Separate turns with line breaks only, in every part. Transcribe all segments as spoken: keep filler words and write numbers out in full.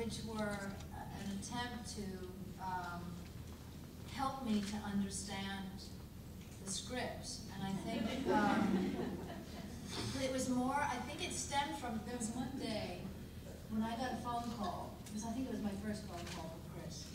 which were an attempt to um, help me to understand the scripts. And I think um, it was more, I think it stemmed from, there was one day when I got a phone call, because I think it was my first phone call with Chris.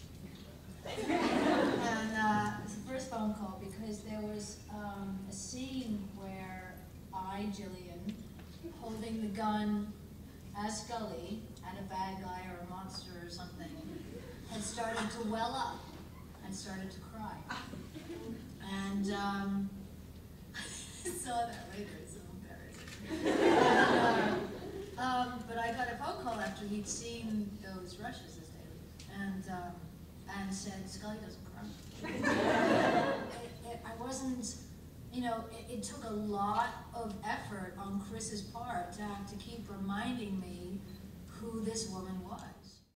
And uh, it was the first phone call because there was um, a scene where I, Gillian, holding the gun as Scully at a bad guy or a monster or something, had started to well up and started to cry. And um, I saw that later, it's so embarrassing. And, uh, um, but I got a phone call after he'd seen those rushes, as they leave, and, um, and said, Scully doesn't cry. it, it, I wasn't, you know, it, it took a lot of effort on Chris's part to have to keep reminding me who this woman was.